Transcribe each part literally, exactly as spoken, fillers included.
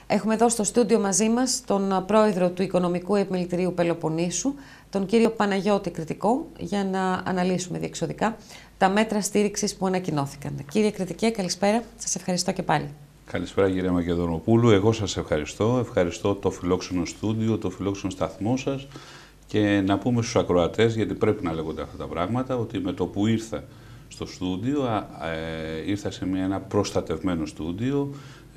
Έχουμε εδώ στο στούντιο μαζί μας τον πρόεδρο του Οικονομικού Επιμελητηρίου Πελοποννήσου, τον κύριο Παναγιώτη Κρητικό, για να αναλύσουμε διεξοδικά τα μέτρα στήριξης που ανακοινώθηκαν. Κύριε Κρητικέ, καλησπέρα. Σας ευχαριστώ και πάλι. Καλησπέρα κύριε Μακεδονοπούλου. Εγώ σας ευχαριστώ. Ευχαριστώ το φιλόξενο στούντιο, το φιλόξενο σταθμό σας, και να πούμε στους ακροατές, γιατί πρέπει να λέγονται αυτά τα πράγματα, ότι με το που ήρθα στο στούντιο, ε, ήρθα σε μια, ένα προστατευμένο στούντιο.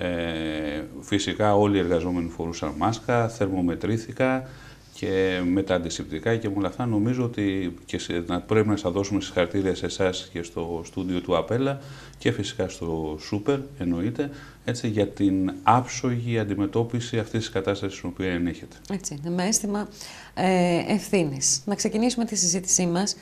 Ε, φυσικά όλοι οι εργαζόμενοι φορούσαν μάσκα, θερμομετρήθηκα και με τα αντισηπτικά και με όλα αυτά. Νομίζω ότι και σε, να, πρέπει να σας δώσουμε συγχαρητήρια σε εσάς και στο στούντιο του Απέλα και φυσικά στο Σούπερ, εννοείται, έτσι, για την άψογη αντιμετώπιση αυτής της κατάστασης στην οποία ενέχεται. Έτσι, με αίσθημα ε, ευθύνης. Να ξεκινήσουμε τη συζήτησή μας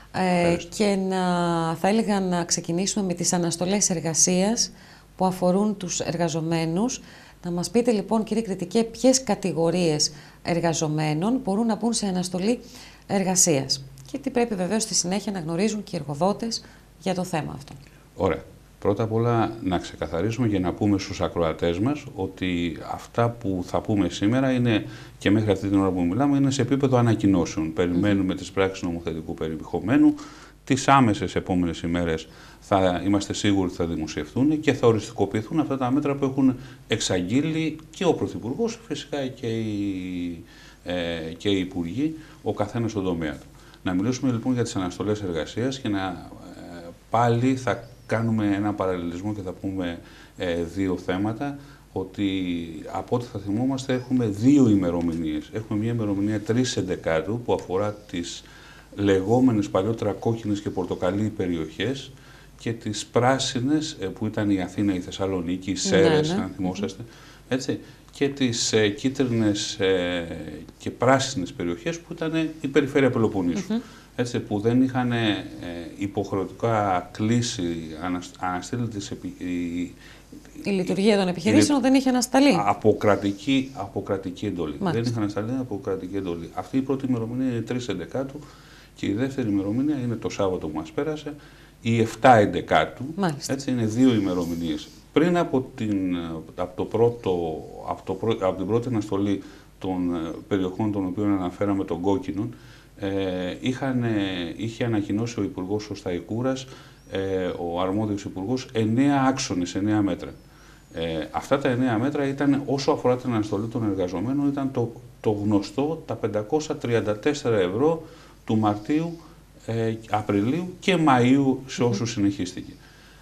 ε, και να, θα έλεγα να ξεκινήσουμε με τις αναστολές εργασίας που αφορούν τους εργαζομένους. Να μας πείτε λοιπόν, κύριε Κρητικέ, ποιες κατηγορίες εργαζομένων μπορούν να μπουν σε αναστολή εργασίας και τι πρέπει βεβαίως στη συνέχεια να γνωρίζουν και οι εργοδότες για το θέμα αυτό. Ωραία. Πρώτα απ' όλα να ξεκαθαρίσουμε και να πούμε στους ακροατές μας ότι αυτά που θα πούμε σήμερα είναι, και μέχρι αυτή την ώρα που μιλάμε, είναι σε επίπεδο ανακοινώσεων. Περιμένουμε mm-hmm. τις πράξεις νομοθετικού περιεχομένου. Τις άμεσες επόμενες ημέρες θα είμαστε σίγουροι ότι θα δημοσιευτούν και θα οριστικοποιηθούν αυτά τα μέτρα που έχουν εξαγγείλει και ο Πρωθυπουργός, φυσικά και οι, ε, και οι Υπουργοί, ο καθένας στον τομέα του. Να μιλήσουμε λοιπόν για τις αναστολές εργασίας και να ε, πάλι θα κάνουμε ένα παραλληλισμό και θα πούμε ε, δύο θέματα, ότι από ό,τι θα θυμόμαστε έχουμε δύο ημερομηνίες. Έχουμε μια ημερομηνία τρεις Εντεκάτου που αφορά τις λεγόμενες παλιότερα κόκκινες και πορτοκαλί περιοχές και τις πράσινες που ήταν η Αθήνα, η Θεσσαλονίκη, οι Σέρρες, ναι, ναι. αν θυμόσαστε, έτσι, και τις ε, κίτρινες ε, και πράσινες περιοχές που ήταν η περιφέρεια Πελοποννήσου, mm-hmm. έτσι, που δεν είχαν ε, υποχρεωτικά κλείσει, αναστείλει τις επι... η, η λειτουργία των επιχειρήσεων η... δεν είχε ανασταλεί. Αποκρατική, αποκρατική εντολή. Μάλιστα. Δεν είχε ανασταλεί αποκρατική εντολή. Αυτή η πρώτη ημερομηνία είναι τρεις Εντεκάτου και η δεύτερη ημερομηνία είναι το Σάββατο που μας πέρασε, η επτά Εντεκάτου. Μάλιστα. Έτσι, είναι δύο ημερομηνίες. Πριν από την, από το πρώτο, από το πρώτο, από την πρώτη αναστολή των περιοχών των οποίων αναφέραμε, των κόκκινων, ε, είχαν, είχε ανακοινώσει ο Υπουργός ο Σταϊκούρας, ε, ο αρμόδιος Υπουργός, εννέα άξονες, εννέα μέτρα. Ε, αυτά τα εννέα μέτρα ήταν, όσο αφορά την αναστολή των εργαζομένων, ήταν το, το γνωστό, τα πεντακόσια τριάντα τέσσερα ευρώ του Μαρτίου, ε, Απριλίου και Μαΐου σε όσους mm-hmm. συνεχίστηκε.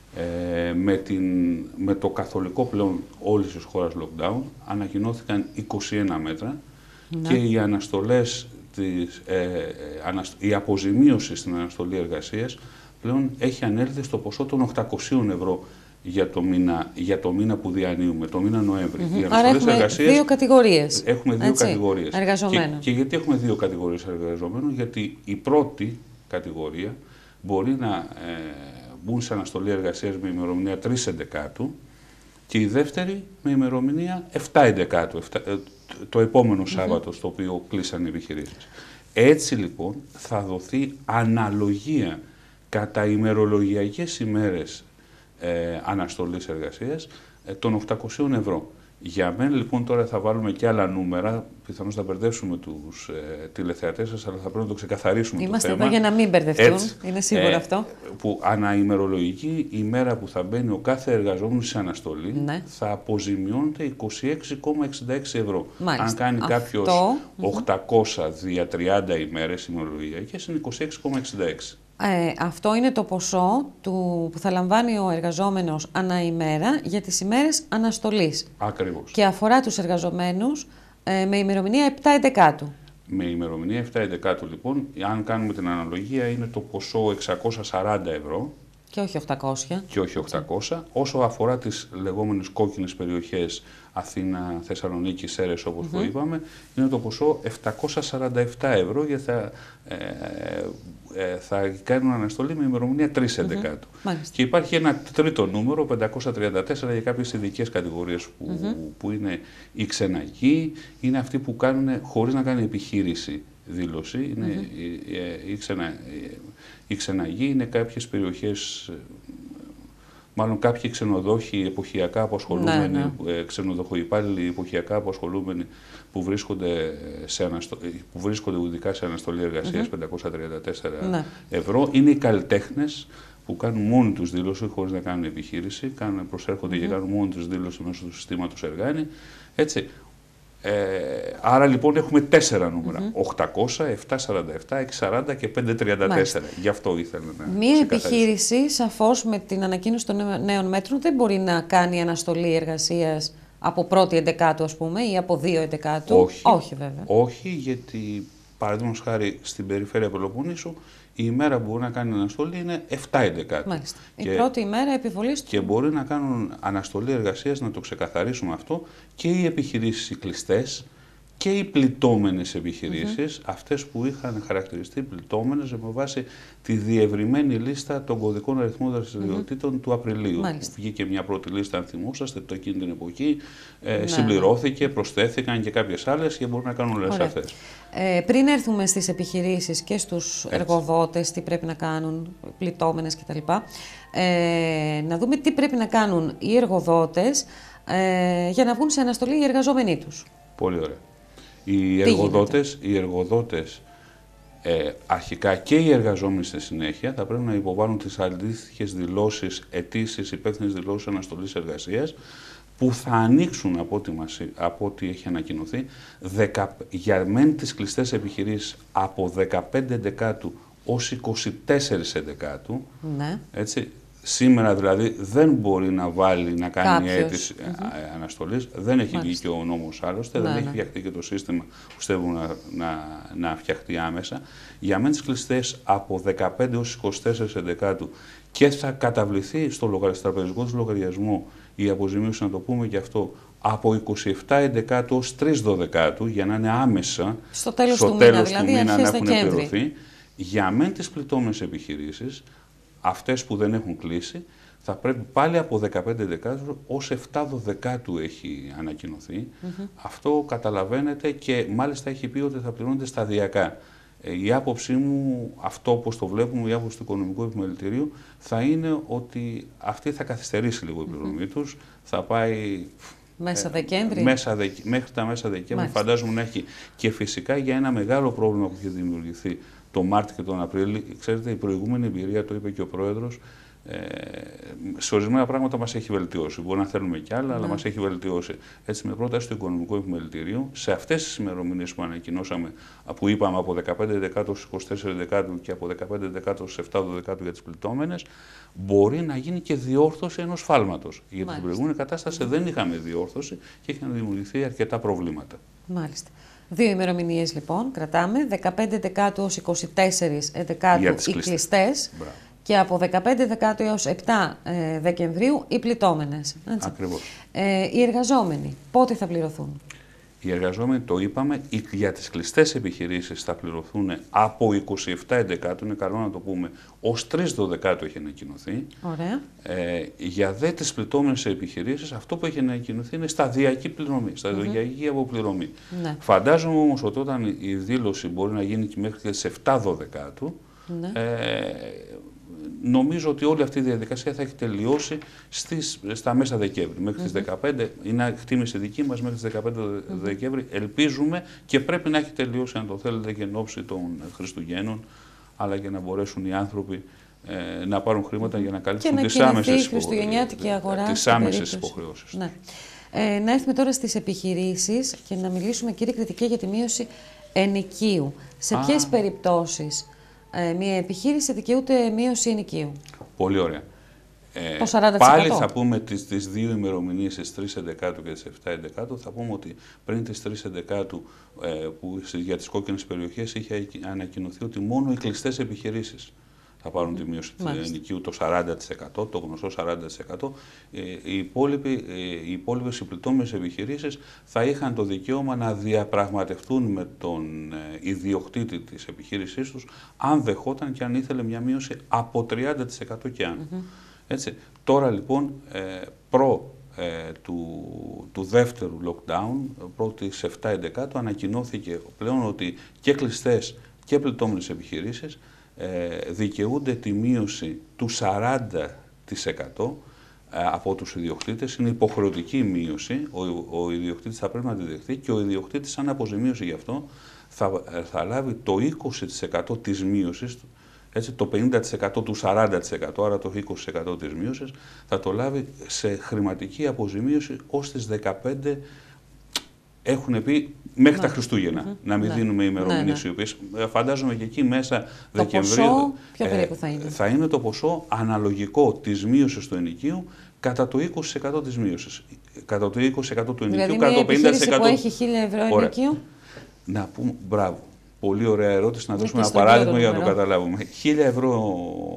Ε, με, την, με το καθολικό πλέον όλης της χώρας lockdown ανακοινώθηκαν είκοσι ένα μέτρα mm-hmm. και οι αναστολές, της, ε, αναστο, η αποζημίωση στην αναστολή εργασίας πλέον έχει ανέλθει στο ποσό των οκτακόσια ευρώ για το μήνα, για το μήνα που διανύουμε, το μήνα Νοέμβρη. Mm-hmm. Άρα έχουμε εργασίες, δύο κατηγορίες. Έχουμε δύο Έτσι, κατηγορίες. Εργαζομένων. Και, και γιατί έχουμε δύο κατηγορίες εργαζομένων? Γιατί η πρώτη κατηγορία μπορεί να ε, μπουν σε αναστολή εργασίας με ημερομηνία τρεις Εντεκάτου και η δεύτερη με ημερομηνία επτά Εντεκάτου, ε, το επόμενο Σάββατο mm-hmm. στο οποίο κλείσαν οι επιχειρήσεις. Έτσι λοιπόν θα δοθεί αναλογία κατά ημερολογιακές ημέρες Ε, αναστολής εργασίας ε, των οκτακοσίων ευρώ. Για μένα λοιπόν τώρα θα βάλουμε και άλλα νούμερα, πιθανώς θα μπερδεύσουμε τους ε, τηλεθεατές σας, αλλά θα πρέπει να το ξεκαθαρίσουμε. Είμαστε το θέμα. εδώ για να μην μπερδευτούν, Έτσι, είναι σίγουρο ε, αυτό. Που αναημερολογική ημέρα που θα μπαίνει ο κάθε εργαζόμενος σε αναστολή ναι. θα αποζημιώνεται είκοσι έξι κόμμα εξήντα έξι ευρώ. Μάλιστα. Αν κάνει αυτό... κάποιος οκτακόσια δια τριάντα ημέρες ημερολογιακές είναι είκοσι έξι κόμμα εξήντα έξι. Ε, αυτό είναι το ποσό του, που θα λαμβάνει ο εργαζόμενος ανά ημέρα για τις ημέρες αναστολής. Ακριβώς. Και αφορά τους εργαζομένους ε, με ημερομηνία επτά Εντεκάτου. Με ημερομηνία επτά Εντεκάτου λοιπόν, αν κάνουμε την αναλογία, είναι το ποσό εξακόσια σαράντα ευρώ. Και όχι οκτακόσια. Και όχι οκτακόσια. Όσο αφορά τις λεγόμενες κόκκινες περιοχές, Αθήνα, Θεσσαλονίκη, Σέρρες, όπως mm-hmm. το είπαμε, είναι το ποσό επτακόσια σαράντα επτά ευρώ, γιατί θα, ε, ε, θα κάνουν αναστολή με ημερομηνία τρεις Εντεκάτου. Mm-hmm. Και υπάρχει ένα τρίτο νούμερο, πεντακόσια τριάντα τέσσερα, για κάποιες ειδικές κατηγορίες που, mm-hmm. που είναι οι ξεναγοί, είναι αυτοί που κάνουν χωρίς να κάνει επιχείρηση δήλωση. Είναι, mm-hmm. οι, οι, οι, ξενα, οι ξεναγοί είναι κάποιες περιοχές μάλλον κάποιοι ξενοδόχοι εποχιακά απασχολούμενοι, ναι, ναι. Ε, ξενοδοχοϊπάλληλοι εποχιακά απασχολούμενοι που βρίσκονται, σε αναστο... που βρίσκονται ειδικά σε αναστολή εργασίας mm-hmm. πεντακόσια τριάντα τέσσερα ναι. ευρώ, είναι οι καλλιτέχνες που κάνουν μόνοι τους δήλωση χωρίς να κάνουν επιχείρηση, κάνουν, προσέρχονται mm-hmm. και κάνουν μόνοι τους δήλωση μέσω του συστήματος Εργάνη. Έτσι. Ε, άρα λοιπόν έχουμε τέσσερα νούμερα, mm-hmm. οκτακόσια, επτακόσια σαράντα επτά, εξακόσια σαράντα και πεντακόσια τριάντα τέσσερα. Μάλιστα. Γι' αυτό ήθελα να Μία επιχείρηση, σαφώς με την ανακοίνωση των νέων μέτρων, δεν μπορεί να κάνει αναστολή εργασίας από πρώτη εντεκάτου, ας πούμε, ή από δύο εντεκάτου. Όχι, όχι βέβαια. Όχι, γιατί παραδείγματος χάρη στην περιφέρεια Πελοποννήσου, η ημέρα που μπορεί να κάνει αναστολή είναι επτά εντεκάτου. Μάλιστα. Και, η πρώτη ημέρα επιβολής του. Και μπορεί να κάνουν αναστολή εργασίας, να το ξεκαθαρίσουμε αυτό, και οι επιχειρήσεις οι κλειστές και οι πληττόμενες επιχειρήσεις, mm-hmm. αυτές που είχαν χαρακτηριστεί πληττόμενες με βάση τη διευρυμένη λίστα των κωδικών αριθμών δραστηριοτήτων mm-hmm. του Απριλίου. Μάλιστα. Βγήκε μια πρώτη λίστα, αν θυμόσαστε, το εκείνη την εποχή, ε, ναι. συμπληρώθηκε, προσθέθηκαν και κάποιες άλλες και μπορούν να κάνουν όλες αυτές. Ε, πριν έρθουμε στις επιχειρήσεις και στους Έτσι. εργοδότες, τι πρέπει να κάνουν, πληττόμενες κτλ. Ε, να δούμε τι πρέπει να κάνουν οι εργοδότες ε, για να βγουν σε αναστολή οι εργαζόμενοι τους. Πολύ ωραία. Οι εργοδότες, οι εργοδότες ε, αρχικά και οι εργαζόμενοι στη συνέχεια θα πρέπει να υποβάλουν τις αντίστοιχες δηλώσεις, αιτήσεις, υπεύθυνες δηλώσεις αναστολής εργασίας, που θα ανοίξουν από ό,τι, μας, από ό,τι έχει ανακοινωθεί δεκα, για μεν τις κλειστές επιχειρήσεις από δεκαπέντε εντεκάτου ως είκοσι τέσσερα εντεκάτου. Ναι. Έτσι, σήμερα δηλαδή δεν μπορεί να βάλει να κάνει Κάποιος. αίτηση mm-hmm. αναστολής. Δεν έχει βγει και ο νόμος άλλωστε, ναι, δεν ναι. έχει φτιαχτεί και το σύστημα που πιστεύουν να, να, να φτιαχτεί άμεσα. Για μεν τις κλειστές από δεκαπέντε ως είκοσι τέσσερα εντεκάτου και θα καταβληθεί στο τραπεζικό του λογαριασμό η αποζημίωση, να το πούμε και αυτό, από είκοσι επτά εντεκάτου ως τρεις δωδεκάτου, για να είναι άμεσα στο τέλος στο του τέλος μήνα, του δηλαδή μήνα να έχουν Δεκέμβρη. πληρωθεί. Για μεν τις πληττόμενες επιχειρήσεις, αυτές που δεν έχουν κλείσει, θα πρέπει πάλι από δεκαπέντε εντεκάτου ως επτά δωδεκάτου έχει ανακοινωθεί. Mm-hmm. Αυτό καταλαβαίνετε και μάλιστα έχει πει ότι θα πληρώνεται σταδιακά. Ε, η άποψή μου, αυτό όπως το βλέπουμε, η άποψη του Οικονομικού Επιμελητηρίου, θα είναι ότι αυτή θα καθυστερήσει λίγο η πληρωμή mm-hmm. τους, θα πάει μέσα ε, Δεκέμβρη. Μέσα δε, μέχρι τα μέσα Δεκέμβρη. Μάλιστα. Φαντάζομαι να έχει. Και φυσικά για ένα μεγάλο πρόβλημα που έχει δημιουργηθεί το Μάρτιο και τον Απρίλιο, ξέρετε, η προηγούμενη εμπειρία, το είπε και ο Πρόεδρος, Ε, σε ορισμένα πράγματα μας έχει βελτιώσει. Μπορεί να θέλουμε κι άλλα, ναι. αλλά μας έχει βελτιώσει. Έτσι, με πρόταση του Οικονομικού Επιμελητηρίου, σε αυτές τις ημερομηνίες που ανακοινώσαμε, που είπαμε από δεκαπέντε εντεκάτου ως είκοσι τέσσερα εντεκάτου και από δεκαπέντε εντεκάτου ως επτά δωδεκάτου για τις πληττόμενες, μπορεί να γίνει και διόρθωση ενός φάλματος. Γιατί στην προηγούμενη κατάσταση δεν είχαμε διόρθωση και είχαν δημιουργηθεί αρκετά προβλήματα. Μάλιστα. Δύο ημερομηνίες λοιπόν κρατάμε. δεκαπέντε εντεκάτου ως είκοσι τέσσερα εντεκάτου οι κλειστές. Και από δεκαπέντε Δεκάτου έως επτά ε, Δεκεμβρίου οι πληττόμενες. Ακριβώς. Ε, οι εργαζόμενοι πότε θα πληρωθούν? Οι εργαζόμενοι, το είπαμε, για τις κλειστές επιχειρήσεις θα πληρωθούν από είκοσι επτά εντεκάτου, είναι καλό να το πούμε, ως τρεις δωδεκάτου έχει ανακοινωθεί. Ωραία. Ε, για δε τις πληττόμενες επιχειρήσεις, αυτό που έχει ανακοινωθεί είναι σταδιακή πληρωμή, σταδιακή mm-hmm. αποπληρωμή. Ναι. Φαντάζομαι όμως ότι όταν η δήλωση μπορεί να γίνει και μέχρι τις επτά Δεκάτου, ναι. ε, νομίζω ότι όλη αυτή η διαδικασία θα έχει τελειώσει στις, στα μέσα Δεκέμβρη. Μέχρι mm-hmm. τις δεκαπέντε, είναι εκτίμηση δική μας, μέχρι τις δεκαπέντε mm-hmm. Δεκέμβρη, ελπίζουμε και πρέπει να έχει τελειώσει, αν το θέλετε, και εν ώψη των Χριστουγέννων, αλλά και να μπορέσουν οι άνθρωποι ε, να πάρουν χρήματα mm-hmm. για να καλύψουν τις άμεσες υποχρεώσεις. υποχρεώσεις. Ναι. Ε, να έρθουμε τώρα στις επιχειρήσεις και να μιλήσουμε, κύριε Κριτικέ, για τη μείωση ενοικίου. Σε ah. ποιες περιπτώσεις Ε, μια επιχείρηση δικαιούται μείωση ενοικίου? Πολύ ωραία. Ε, το σαράντα τοις εκατό. Πάλι θα πούμε τις, τις δύο ημερομηνίες, τις τρεις Εντεκάτου και τις επτά Εντεκάτου, θα πούμε ότι πριν τις τρεις Εντεκάτου ε, που για τις κόκκινες περιοχές είχε ανακοινωθεί ότι μόνο οι κλειστές επιχειρήσεις θα πάρουν τη μείωση του ενοικίου, το σαράντα τοις εκατό, το γνωστό σαράντα τοις εκατό. Ε, οι, υπόλοιποι, ε, οι υπόλοιπες συμπληττόμενες επιχειρήσεις θα είχαν το δικαίωμα να διαπραγματευτούν με τον ε, ιδιοκτήτη της επιχείρησής τους, αν δεχόταν και αν ήθελε μια μείωση από τριάντα τοις εκατό και άνω. Mm-hmm. Έτσι. Τώρα λοιπόν, ε, προ ε, του, του δεύτερου lockdown, προ τις επτά Εντεκάτου, ανακοινώθηκε πλέον ότι και κλειστές και πληττόμενες επιχειρήσεις δικαιούνται τη μείωση του σαράντα τοις εκατό από τους ιδιοκτήτες. Είναι υποχρεωτική μείωση, ο, ο ιδιοκτήτης θα πρέπει να τη δεχτεί και ο ιδιοκτήτης σαν αποζημίωση γι' αυτό θα, θα λάβει το είκοσι τοις εκατό της μείωσης, έτσι, το πενήντα τοις εκατό του σαράντα τοις εκατό, άρα το είκοσι τοις εκατό της μείωσης θα το λάβει σε χρηματική αποζημίωση ως τις δεκαπέντε. Έχουν πει μέχρι ναι. τα Χριστούγεννα mm-hmm. να μην ναι. δίνουμε ημερομηνίες, ναι, ναι. οι οποίες φαντάζομαι και εκεί μέσα το Δεκεμβρίου. Ποσό, ποιο περίπου θα είναι. Θα είναι το ποσό αναλογικό της μείωσης του ενοικίου κατά το είκοσι τοις εκατό της μείωσης. Κατά το είκοσι τοις εκατό του ενοικίου, δηλαδή, κατά το πενήντα τοις εκατό. Που έχει χίλια ευρώ ενοικίου. Να πούμε, μπράβο. Πολύ ωραία ερώτηση, να δώσουμε ένα παράδειγμα για να το καταλάβουμε. χίλια ευρώ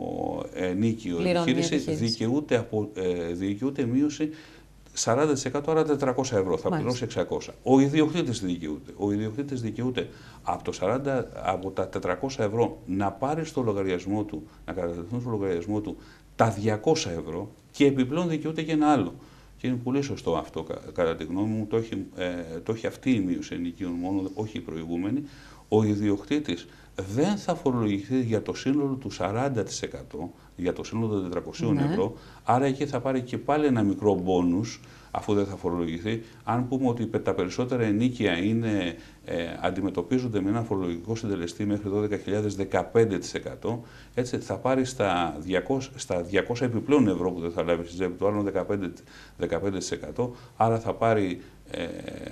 ενίκιο επιχείρηση δικαιούται, από, ε, δικαιούται μείωση σαράντα τοις εκατό, άρα τετρακόσια ευρώ, θα πληρώσει εξακόσια. Ο ιδιοκτήτης δικαιούται. Ο ιδιοκτήτης δικαιούται από, το σαράντα, από τα τετρακόσια ευρώ να πάρει στο λογαριασμό του, να κατατεθούν στο λογαριασμό του τα διακόσια ευρώ και επιπλέον δικαιούται και ένα άλλο. Και είναι πολύ σωστό αυτό, κατά τη γνώμη μου, το έχει, ε, το έχει αυτή η μείωση ενοικίων μόνο, όχι η προηγούμενη. Ο ιδιοκτήτης δεν θα φορολογηθεί για το σύνολο του σαράντα τοις εκατό, για το σύνολο των τετρακοσίων ναι. ευρώ, άρα εκεί θα πάρει και πάλι ένα μικρό μπόνους, αφού δεν θα φορολογηθεί. Αν πούμε ότι τα περισσότερα ενίκια είναι, ε, αντιμετωπίζονται με ένα φορολογικό συντελεστή μέχρι δώδεκα χιλιάδες δεκαπέντε τοις εκατό, έτσι θα πάρει στα διακόσια, στα διακόσια επιπλέον ευρώ που δεν θα λάβει στη τσέπη του άλλων δεκαπέντε τοις εκατό, άρα θα πάρει ε,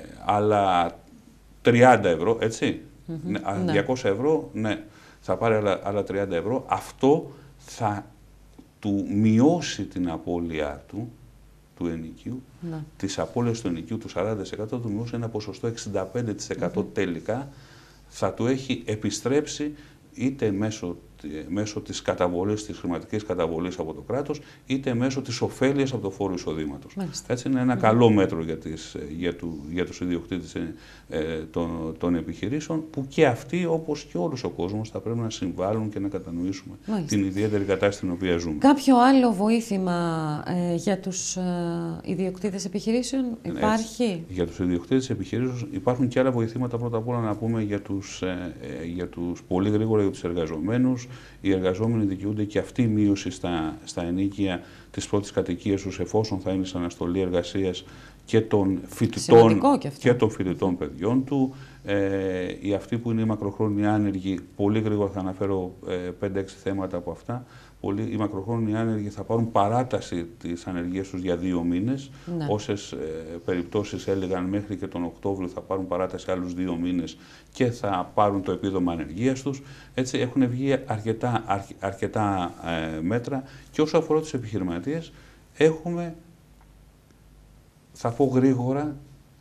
άλλα τριάντα ευρώ, έτσι. Mm-hmm. διακόσια ευρώ, ναι, θα πάρει άλλα, άλλα τριάντα ευρώ. Αυτό θα του μειώσει την απώλειά του, του ενοικίου, ναι. τις απώλειες του ενοικίου του σαράντα τοις εκατό, του μειώσει ένα ποσοστό εξήντα πέντε τοις εκατό mm-hmm. τελικά, θα του έχει επιστρέψει είτε μέσω, μέσω της καταβολής, της χρηματικής καταβολής από το κράτος, είτε μέσω της ωφέλειας από το φόρο εισοδήματος. Έτσι είναι ένα mm-hmm. καλό μέτρο για, τις, για, του, για τους ιδιοκτήτες ε, των, των επιχειρήσεων, που και αυτοί, όπως και όλος ο κόσμος, θα πρέπει να συμβάλλουν και να κατανοήσουμε Μάλιστα. την ιδιαίτερη κατάσταση στην οποία ζούμε. Κάποιο άλλο βοήθημα ε, για τους ε, ιδιοκτήτες επιχειρήσεων υπάρχει? Έτσι, για τους ιδιοκτήτες επιχειρήσεων υπάρχουν και άλλα βοηθήματα. Πρώτα απ' όλα να πούμε για τους, ε, ε, για τους πολύ γρήγορα για τους εργαζομένους. Οι εργαζόμενοι δικαιούνται και αυτή η μείωση στα, στα ενίκια της πρώτης κατοικίας τους, εφόσον θα είναι σε αναστολή εργασίας και των φοιτητών, και, και των φοιτητών παιδιών του. Ε, οι αυτοί που είναι οι μακροχρόνιοι άνεργοι, πολύ γρήγορα θα αναφέρω ε, πέντε έξι θέματα από αυτά. Πολλοί, οι μακροχρόνιοι άνεργοι θα πάρουν παράταση της ανεργίας τους για δύο μήνες. Ναι. Όσες ε, περιπτώσεις έλεγαν μέχρι και τον Οκτώβριο θα πάρουν παράταση άλλους δύο μήνες και θα πάρουν το επίδομα ανεργίας τους. Έτσι έχουν βγει αρκετά, αρ, αρκετά ε, μέτρα. Και όσο αφορά τους επιχειρηματίες, έχουμε, θα πω γρήγορα,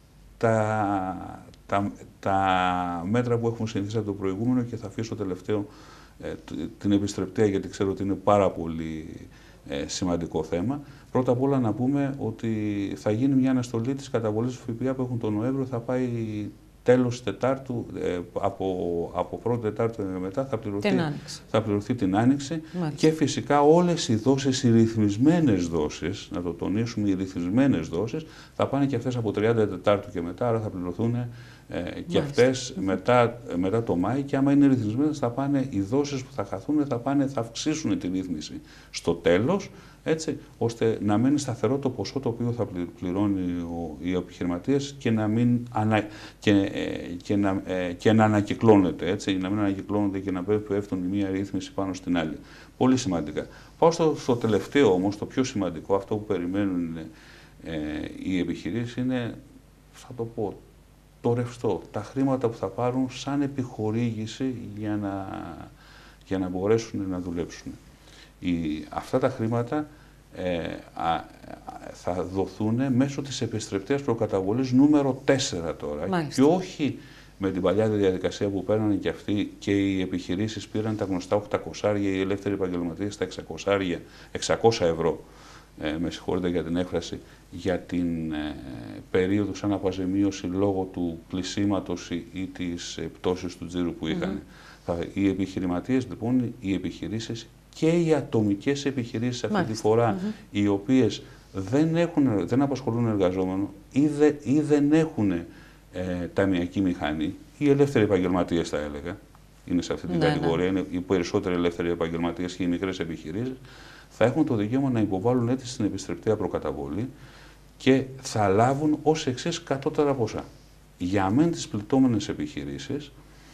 τα, τα, τα μέτρα που έχουμε συνηθίσει από το προηγούμενο και θα αφήσω τελευταίο ε, την επιστρεπτέα, γιατί ξέρω ότι είναι πάρα πολύ ε, σημαντικό θέμα. Πρώτα απ' όλα να πούμε ότι θα γίνει μια αναστολή της καταβολής του ΦΠΑ που έχουν τον Νοέμβριο, θα πάει τέλος Τετάρτου, ε, από, από πρώτη Τετάρτου μετά θα πληρωθεί την Άνοιξη, θα πληρωθεί την Άνοιξη και φυσικά όλες οι δόσεις, οι ρυθμισμένες δόσεις, να το τονίσουμε, οι ρυθμισμένες δόσεις θα πάνε και αυτές από τριάντα Τετάρτου και μετά, άρα θα πληρωθούν ε, και αυτές μετά, μετά το Μάη, και άμα είναι ρυθμισμένες θα πάνε, οι δόσεις που θα χαθούν θα, πάνε, θα αυξήσουν τη ρύθμιση στο τέλος, έτσι, ώστε να μένει σταθερό το ποσό το οποίο θα πληρώνει ο, οι επιχειρηματίες και να μην ανα, και, ε, και να, ε, και να ανακυκλώνεται, έτσι, να μην ανακυκλώνεται και να πέφτουν η μία ρύθμιση πάνω στην άλλη. Πολύ σημαντικά. Πάω στο, στο τελευταίο όμως, το πιο σημαντικό, αυτό που περιμένουν ε, οι επιχειρήσεις είναι, θα το πω, το ρευστό, τα χρήματα που θα πάρουν σαν επιχορήγηση για να, για να μπορέσουν να δουλέψουν. Οι, αυτά τα χρήματα ε, α, α, θα δοθούν μέσω της επιστρεπτέας προκαταβολής νούμερο τέσσερα τώρα. Μάλιστα. Και όχι με την παλιά διαδικασία που παίρνανε και αυτοί και οι επιχειρήσεις πήραν τα γνωστά οκτακόσια, οι ελεύθεροι επαγγελματίες τα εξακόσια ευρώ. Ε, με συγχωρείτε για την έκφραση, για την ε, περίοδο σαν αποζημίωση λόγω του κλεισίματος ή, ή της ε, πτώσης του τζίρου που είχαν. Mm-hmm. Θα, οι επιχειρηματίες, λοιπόν, οι επιχειρήσεις και οι ατομικές επιχειρήσεις αυτή Μάλιστα. τη φορά, mm-hmm. οι οποίες δεν, έχουν, δεν απασχολούν εργαζόμενο ή, δε, ή δεν έχουν ε, ταμιακή μηχανή, οι ελεύθεροι επαγγελματίες θα έλεγα, είναι σε αυτή την ναι, κατηγορία, ναι. είναι οι περισσότεροι ελεύθεροι επαγγελματίες και οι μικρές επιχειρήσεις, θα έχουν το δικαίωμα να υποβάλουν αίτηση στην επιστρεπτέα προκαταβολή και θα λάβουν ως εξής κατώτερα ποσά. Για μεν τις πληττόμενες επιχειρήσεις,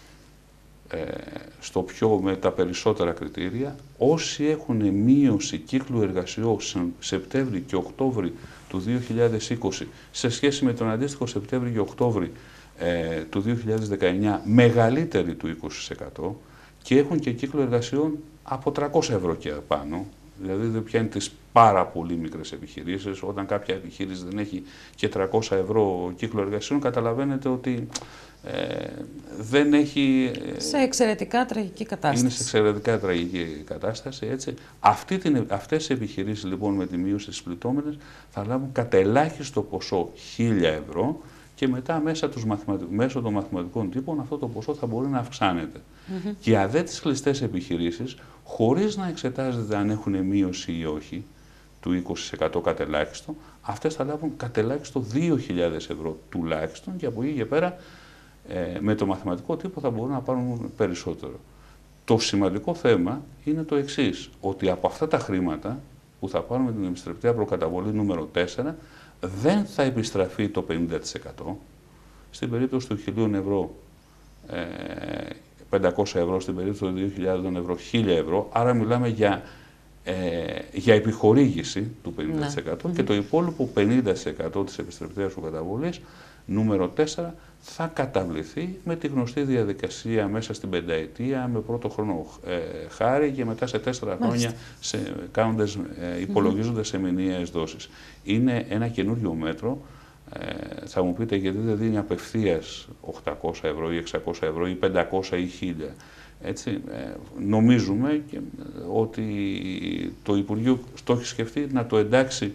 ε, στο πιο, με τα περισσότερα κριτήρια, όσοι έχουν μείωση κύκλου εργασιών Σεπτέμβρη και Οκτώβρη του δύο χιλιάδες είκοσι σε σχέση με τον αντίστοιχο Σεπτέμβρη και Οκτώβρη ε, του δύο χιλιάδες δεκαεννιά μεγαλύτερη του είκοσι τοις εκατό και έχουν και κύκλο εργασιών από τριακόσια ευρώ και πάνω, δηλαδή δεν πιάνει τις πάρα πολύ μικρές επιχειρήσεις. Όταν κάποια επιχείρηση δεν έχει και τριακόσια ευρώ κύκλο εργασιών, καταλαβαίνετε ότι ε, δεν έχει... Σε εξαιρετικά τραγική κατάσταση. Είναι σε εξαιρετικά τραγική κατάσταση, έτσι. Αυτή την, αυτές οι επιχειρήσεις λοιπόν με τη μείωση στις πληττόμενες θα λάβουν κατελάχιστο ποσό χίλια ευρώ και μετά μέσα τους μέσω των μαθηματικών τύπων αυτό το ποσό θα μπορεί να αυξάνεται. Mm-hmm. Για δε τις κλειστές επιχειρήσεις, χωρίς να εξετάζεται αν έχουν μείωση ή όχι, του είκοσι τοις εκατό κατελάχιστο, αυτές θα λάβουν κατελάχιστο δύο χιλιάδες ευρώ τουλάχιστον και από εκεί και πέρα ε, με το μαθηματικό τύπο θα μπορούν να πάρουν περισσότερο. Το σημαντικό θέμα είναι το εξής, ότι από αυτά τα χρήματα που θα πάρουμε την επιστρεπτέα προκαταβολή νούμερο τέσσερα, δεν θα επιστραφεί το πενήντα τοις εκατό. Στην περίπτωση του χιλίων ευρώ, ε, πεντακόσια ευρώ, στην περίπτωση των δύο χιλιάδων ευρώ, χίλια ευρώ. Άρα μιλάμε για, ε, για επιχορήγηση του πενήντα τοις εκατό, ναι. Και το υπόλοιπο πενήντα τοις εκατό της επιστρεπτέας προκαταβολής, νούμερο τέσσερα, θα καταβληθεί με τη γνωστή διαδικασία μέσα στην πενταετία, με πρώτο χρόνο ε, χάρη και μετά σε τέσσερα χρόνια σε, κάνοντας, ε, υπολογίζοντας σε μηνιαίες δόσεις. Είναι ένα καινούριο μέτρο. Ε, θα μου πείτε γιατί δεν δίνει απευθείας οκτακόσια ευρώ ή εξακόσια ευρώ ή πεντακόσια ή χίλια. Έτσι, ε, νομίζουμε και, ότι το Υπουργείο το έχει σκεφτεί να το εντάξει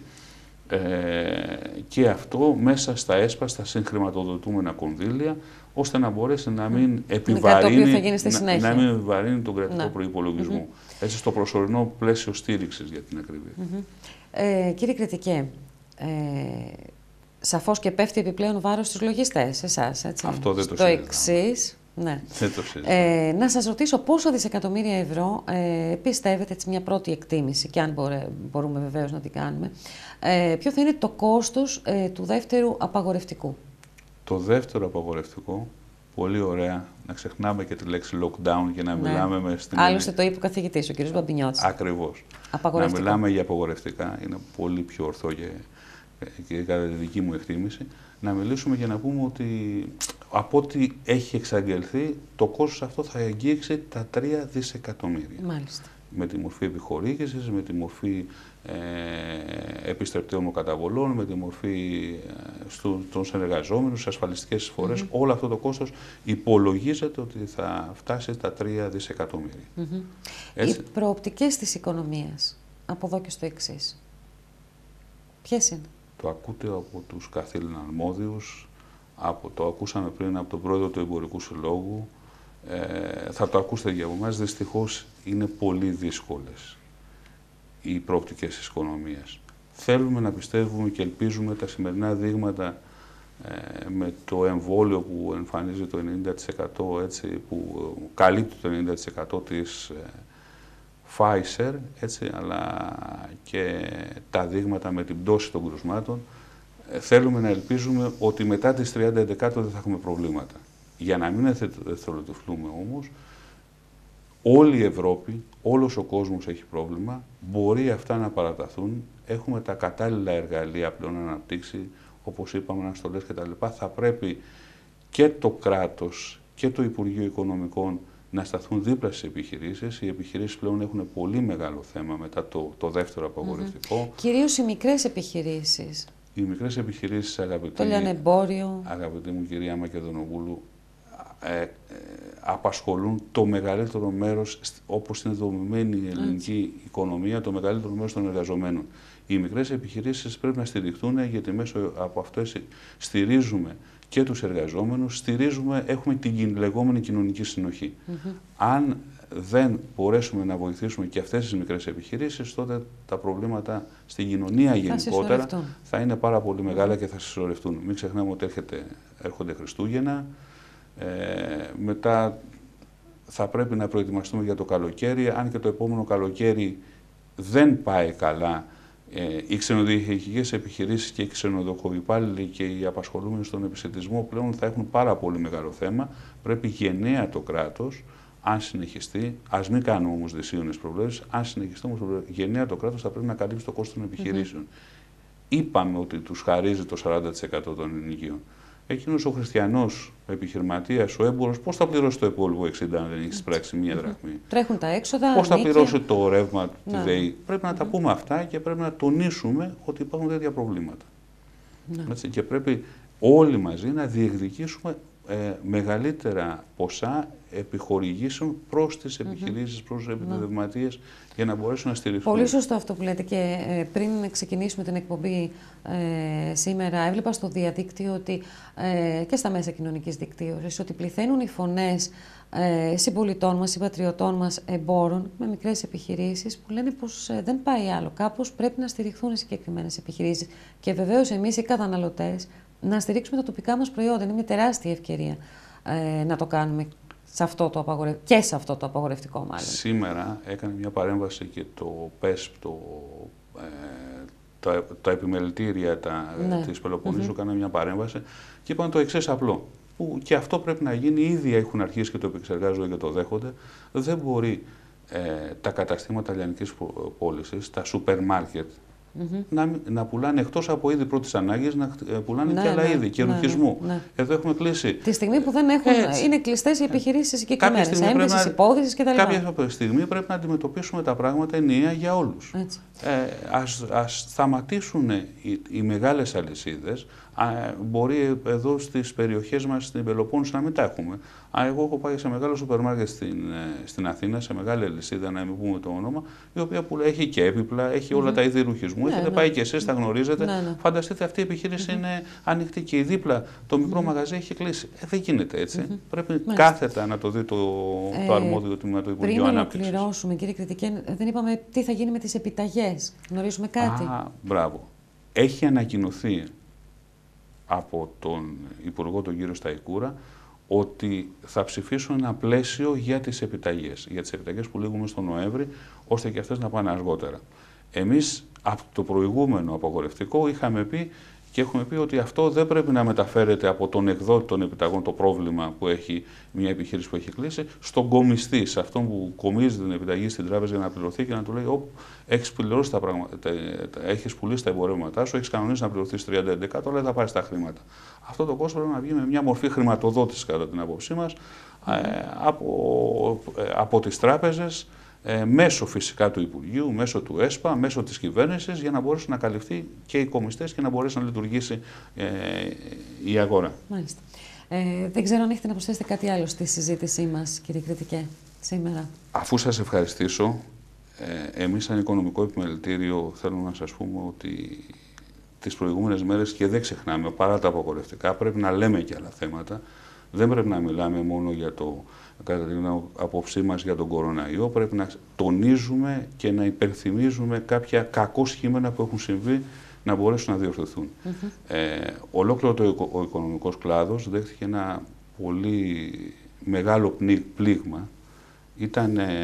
ε, και αυτό μέσα στα ΕΣΠΑ, στα συγχρηματοδοτούμενα κονδύλια, ώστε να μπορέσει να μην επιβαρύνει, να, να μην επιβαρύνει τον κρατικό προϋπολογισμό. Mm-hmm. Έτσι, στο προσωρινό πλαίσιο στήριξης για την ακρίβεια. Mm-hmm. ε, κύριε Κρητικέ, ε, σαφώς και πέφτει επιπλέον βάρος στους λογιστές, εσάς, έτσι. Αυτό δεν το συζητάμε. Το εξής, ναι. Δεν το συζητάμε. Ε, να σας ρωτήσω πόσα δισεκατομμύρια ευρώ ε, πιστεύετε, έτσι μια πρώτη εκτίμηση, και αν μπορέ, μπορούμε βεβαίως να την κάνουμε, ε, ποιο θα είναι το κόστος ε, του δεύτερου απαγορευτικού. Το δεύτερο απαγορευτικό, πολύ ωραία, να ξεχνάμε και τη λέξη lockdown και να ναι. μιλάμε με στην... Άλλωστε το είπε ο καθηγητής, ο κ. Μπαμπινιώτης. Ακριβώς. Να μιλάμε για απαγορευτικά, είναι πολύ πιο ορθό και... και κατά τη δική μου εκτίμηση, να μιλήσουμε και να πούμε ότι από ό,τι έχει εξαγγελθεί, το κόστος αυτό θα αγγίξει τα τρία δισεκατομμύρια. Μάλιστα. Με τη μορφή επιχορήγησης, με τη μορφή ε, επιστρεπτέων καταβολών, με τη μορφή ε, στου, των συνεργαζόμενων, στις ασφαλιστικές εισφορές, mm-hmm. όλο αυτό το κόστος υπολογίζεται ότι θα φτάσει τα τρία δισεκατομμύρια. Mm-hmm. Οι προοπτικές της οικονομίας, από εδώ και στο εξής, ποιες είναι? Το ακούτε από τους καθήλυνα αρμόδιους, από, το ακούσαμε πριν από τον πρόεδρο του Εμπορικού Συλλόγου, ε, θα το ακούσετε και από εμάς. Δυστυχώς είναι πολύ δύσκολες οι προοπτικές της οικονομίας. Θέλουμε να πιστεύουμε και ελπίζουμε τα σημερινά δείγματα ε, με το εμβόλιο που εμφανίζει το ενενήντα τοις εκατό, έτσι, που καλύπτει το ενενήντα τοις εκατό της ε, Pfizer, έτσι, αλλά και τα δείγματα με την πτώση των κρουσμάτων, ε, θέλουμε να ελπίζουμε ότι μετά τις τριάντα έντεκα δεν θα έχουμε προβλήματα. Για να μην εθελοτυφλούμε όμως, όλη η Ευρώπη, όλος ο κόσμος έχει πρόβλημα, μπορεί αυτά να παραταθούν, έχουμε τα κατάλληλα εργαλεία πλέον να αναπτύξει, όπως είπαμε, αναστολές κτλ. Θα πρέπει και το κράτος και το Υπουργείο Οικονομικών να σταθούν δίπλα στις επιχειρήσεις. Οι επιχειρήσεις πλέον έχουν πολύ μεγάλο θέμα μετά το, το δεύτερο απαγορευτικό. Mm-hmm. Κυρίως οι μικρές επιχειρήσεις. Οι μικρές επιχειρήσεις, αγαπητή, το λιανεμπόριο. Αγαπητή μου κυρία Μακεδονοπούλου, ε, ε, απασχολούν το μεγαλύτερο μέρος, όπως είναι δομημένη η ελληνική mm. οικονομία, το μεγαλύτερο μέρος των εργαζομένων. Οι μικρές επιχειρήσεις πρέπει να στηριχθούν, γιατί μέσω από αυτές στηρίζουμε και τους εργαζόμενους, στηρίζουμε, έχουμε την λεγόμενη κοινωνική συνοχή. Mm-hmm. Αν δεν μπορέσουμε να βοηθήσουμε και αυτές τις μικρές επιχειρήσεις, τότε τα προβλήματα στην κοινωνία θα γενικότερα θα είναι πάρα πολύ μεγάλα mm-hmm. και θα συσσωρευτούν. Μην ξεχνάμε ότι έρχεται, έρχονται Χριστούγεννα, ε, μετά θα πρέπει να προετοιμαστούμε για το καλοκαίρι, αν και το επόμενο καλοκαίρι δεν πάει καλά. Ε, οι ξενοδοχειακές επιχειρήσεις και οι ξενοδοχοϊπάλληλοι και οι απασχολούμενοι στον επισιτισμό πλέον θα έχουν πάρα πολύ μεγάλο θέμα. Πρέπει γενναία το κράτος, αν συνεχιστεί, ας μην κάνουμε όμως δυσίωνες προβλέψεις, αν συνεχιστεί όμως γενναία το κράτος θα πρέπει να καλύψει το κόστος των επιχειρήσεων. Mm-hmm. Είπαμε ότι τους χαρίζει το σαράντα τοις εκατό των ενοικίων. Εκείνος ο χριστιανός επιχειρηματίας, ο έμπορος, πώς θα πληρώσει το υπόλοιπο εξήντα αν δεν έχει εισπράξει μία δραχμή. Τρέχουν τα έξοδα. Πώς θα πληρώσει το ρεύμα του τη ΔΕΗ. Πρέπει να τα πούμε αυτά και πρέπει να τονίσουμε ότι υπάρχουν τέτοια προβλήματα. Έτσι, και πρέπει όλοι μαζί να διεκδικήσουμε ε, μεγαλύτερα ποσά επιχορηγήσεων προς τις επιχειρήσεις, mm-hmm. προς τους επιτεδευματίες για να μπορέσουν να στηριχθούν. Πολύ σωστό αυτό που λέτε και ε, πριν ξεκινήσουμε την εκπομπή ε, σήμερα έβλεπα στο διαδίκτυο ότι, ε, και στα μέσα κοινωνικής δικτύωσης ότι πληθαίνουν οι φωνές ε, συμπολιτών μας, συμπατριωτών μας, εμπόρων με μικρές επιχειρήσεις που λένε πως ε, δεν πάει άλλο. Κάπως πρέπει να στηριχθούν οι συγκεκριμένες επιχειρήσεις και βεβαίως εμείς οι καταναλωτές να στηρίξουμε τα τοπικά μας προϊόντα. Είναι μια τεράστια ευκαιρία ε, να το κάνουμε σε αυτό το απαγορευ... και σε αυτό το απαγορευτικό μάλλον. Σήμερα έκανε μια παρέμβαση και το ΠΕΣΠ, το, ε, τα, τα επιμελητήρια τα, ναι. της Πελοποννήσου, mm-hmm. έκανε μια παρέμβαση και είπαν το εξής απλό, που και αυτό πρέπει να γίνει, ήδη έχουν αρχίσει και το επεξεργάζονται και το δέχονται. Δεν μπορεί ε, τα καταστήματα λιανικής πώλησης, τα σούπερ μάρκετ, Mm-hmm. να, να πουλάνε εκτός από είδη πρώτης ανάγκης, να πουλάνε ναι, και άλλα ναι, είδη και ναι, ρουχισμού. Ναι, ναι. Εδώ έχουμε κλείσει. Τη στιγμή που δεν έχουν, είναι κλειστές οι επιχειρήσεις συγκεκριμένες, έμβησης, υπόδησης κτλ. Κάποια στιγμή πρέπει να αντιμετωπίσουμε τα πράγματα ενιαία για όλους. Ε, ας, ας σταματήσουν οι, οι μεγάλες αλυσίδες. Α, μπορεί εδώ στις περιοχές μας, στην Πελοπόννησο, να μην τα έχουμε. Α, εγώ έχω πάει σε μεγάλο σούπερ μάρκετ στην, στην Αθήνα, σε μεγάλη αλυσίδα, να μην πούμε το όνομα, η οποία που έχει και έπιπλα, έχει mm-hmm. όλα τα είδη ρουχισμού. Ναι, έχετε ναι. πάει και εσείς, τα γνωρίζετε. Ναι, ναι. Φανταστείτε, αυτή η επιχείρηση mm-hmm. είναι ανοιχτή και η δίπλα το μικρό mm-hmm. μαγαζί έχει κλείσει. Ε, δεν γίνεται έτσι. Mm-hmm. Πρέπει Μάλιστα. κάθετα να το δει το, ε, το αρμόδιο τμήμα του Υπουργείου Ανάπτυξης. Πριν ολοκληρώσουμε, κύριε Κριτικέ, δεν είπαμε τι θα γίνει με τις επιταγές. Γνωρίζουμε κάτι. Α, μπράβο. Έχει ανακοινωθεί από τον Υπουργό τον κύριο Σταϊκούρα ότι θα ψηφίσουν ένα πλαίσιο για τις επιταγές. Για τις επιταγές που λήγουμε στον Νοέμβρη, ώστε και αυτές να πάνε αργότερα. Εμείς από το προηγούμενο απαγορευτικό είχαμε πει και έχουμε πει ότι αυτό δεν πρέπει να μεταφέρεται από τον εκδότη των επιταγών, το πρόβλημα που έχει μια επιχείρηση που έχει κλείσει, στον κομιστή, σε αυτόν που κομίζει την επιταγή στην τράπεζα για να πληρωθεί και να του λέει: Ωπ, έχεις πληρώσει τα πράγματα, έχεις πουλήσει τα εμπορεύματά σου, έχεις κανονίσει να πληρωθείς τριάντα έντεκα, τώρα δεν θα πάρεις τα χρήματα. Αυτό το κόστος πρέπει να βγει με μια μορφή χρηματοδότηση, κατά την άποψή μας, mm. ε, από, ε, από τις τράπεζες. Ε, μέσω φυσικά του Υπουργείου, μέσω του ΕΣΠΑ, μέσω της κυβέρνησης, για να μπορέσουν να καλυφθεί και οι κομιστές και να μπορέσει να λειτουργήσει ε, η αγορά. Μάλιστα. Ε, δεν ξέρω αν έχετε να προσθέσετε κάτι άλλο στη συζήτησή μας, κύριε Κριτικέ, σήμερα. Αφού σας ευχαριστήσω, ε, εμείς σαν Οικονομικό Επιμελητήριο θέλουμε να σας πούμε ότι τις προηγούμενες μέρες, και δεν ξεχνάμε, παρά τα απαγορευτικά, πρέπει να λέμε και άλλα θέματα. Δεν πρέπει να μιλάμε μόνο για το, κατά την απόψή μας, για τον κοροναϊό. Πρέπει να τονίζουμε και να υπενθυμίζουμε κάποια κακό σχήμενα που έχουν συμβεί να μπορέσουν να διορθωθούν. Mm-hmm. ε, ολόκληρο το, ο οικονομικός κλάδος δέχτηκε ένα πολύ μεγάλο πλήγμα. Ήταν ε,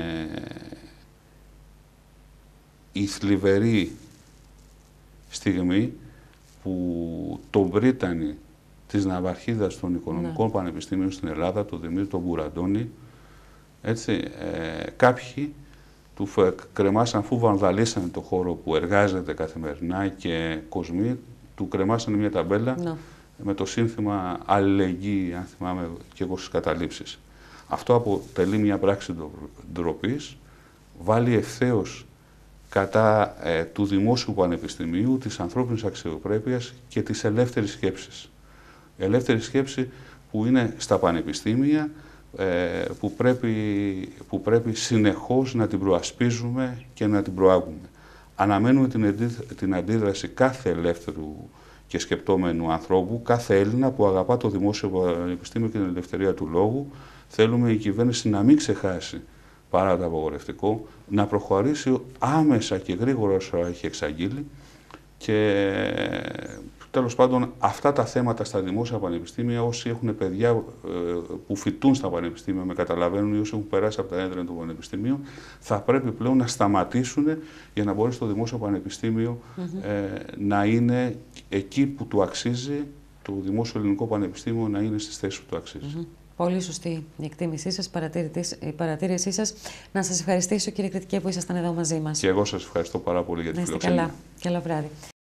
η θλιβερή στιγμή που το Βρίτανη της ναυαρχίδας των οικονομικών ναι. πανεπιστήμιων στην Ελλάδα, το Δημήτρη τον Μπουραντώνη, έτσι, ε, κάποιοι του κρεμάσαν, αφού βανδαλίσανε το χώρο που εργάζεται καθημερινά και κοσμεί, του κρεμάσανε μια ταμπέλα ναι. με το σύνθημα αλληλεγγύη, αν θυμάμαι και εγώ στις καταλήψεις. Αυτό αποτελεί μια πράξη ντροπής, βάλει ευθέως κατά ε, του δημόσιου πανεπιστημίου, της ανθρώπινης αξιοπρέπειας και της ελεύθερης σκέψης. Η ελεύθερη σκέψη που είναι στα πανεπιστήμια, ε, που, πρέπει, που πρέπει συνεχώς να την προασπίζουμε και να την προάγουμε. Αναμένουμε την, την αντίδραση κάθε ελεύθερου και σκεπτόμενου ανθρώπου, κάθε Έλληνα που αγαπά το δημόσιο πανεπιστήμιο και την ελευθερία του λόγου. Θέλουμε η κυβέρνηση να μην ξεχάσει, παρά το απαγορευτικό, να προχωρήσει άμεσα και γρήγορα όσο έχει εξαγγείλει και τέλος πάντων, αυτά τα θέματα στα δημόσια πανεπιστήμια, όσοι έχουν παιδιά ε, που φοιτούν στα πανεπιστήμια, με καταλαβαίνουν, ή όσοι έχουν περάσει από τα έδρανα του πανεπιστημίου, θα πρέπει πλέον να σταματήσουν για να μπορέσει το δημόσιο πανεπιστήμιο mm-hmm. ε, να είναι εκεί που του αξίζει, το Δημόσιο Ελληνικό Πανεπιστήμιο να είναι στις θέσεις που του αξίζει. Mm-hmm. Πολύ σωστή η εκτίμησή σας, η παρατήρησή σας. Να σας ευχαριστήσω, κύριε Κρητικέ, που ήσασταν εδώ μαζί μας. Και εγώ σας ευχαριστώ πάρα πολύ για τη φιλοξενία. Καλά. Καλό βράδυ.